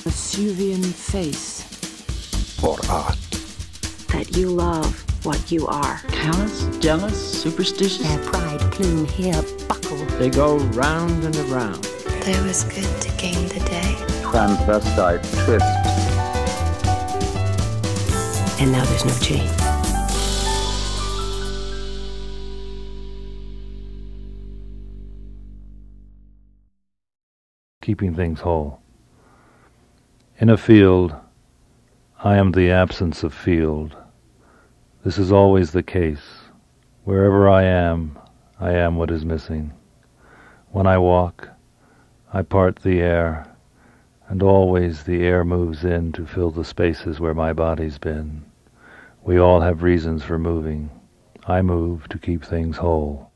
Vesuvian face. For art. That you love what you are. Callous, jealous, superstitious. Their pride, plume, hair, buckle. They go round and around. It was good to gain the day. Transvestite twist. And now there's no change. Keeping things whole. In a field, I am the absence of field. This is always the case. Wherever I am what is missing. When I walk, I part the air, and always the air moves in to fill the spaces where my body's been. We all have reasons for moving. I move to keep things whole.